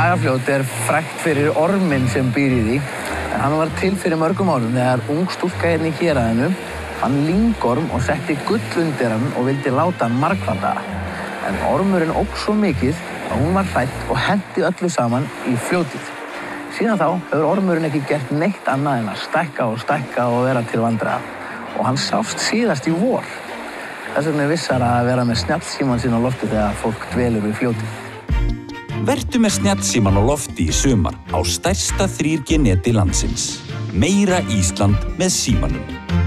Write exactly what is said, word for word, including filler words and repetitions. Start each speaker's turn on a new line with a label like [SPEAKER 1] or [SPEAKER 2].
[SPEAKER 1] Lagarfljót er frægt fyrir orminn sem býr í því. Hann var til fyrir mörgum árum þegar ung stúlka hérna í héraðinu fann lyngorm og setti gull undir hann og vildi láta hann margfalda. En ormurinn óx svo mikið að hún var hrædd og henti öllu saman í fljótið. Síðan þá hefur ormurinn ekki gert neitt annað en að stækka og stækka og vera til vandræða. Og hann sást síðast í vor. Þess vegna er vissara að vera með snjallsímann sinn á lofti þegar fólk dvelur við fljótið.
[SPEAKER 2] Vertu með snjallsímann á lofti í sumar á stærsta þrjú G neti landsins. Meira Ísland með símanum.